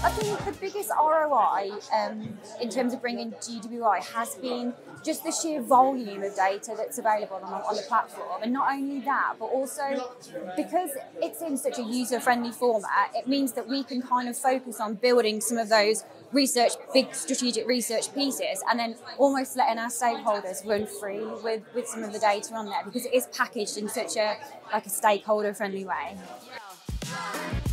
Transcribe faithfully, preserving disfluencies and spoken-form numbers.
I think the biggest R O I um, in terms of bringing G W I has been just the sheer volume of data that's available on, on the platform. And not only that, but also because it's in such a user-friendly format, it means that we can kind of focus on building some of those research, big strategic research pieces, and then almost letting our stakeholders run free with, with some of the data on there, because it is packaged in such a like a stakeholder-friendly way.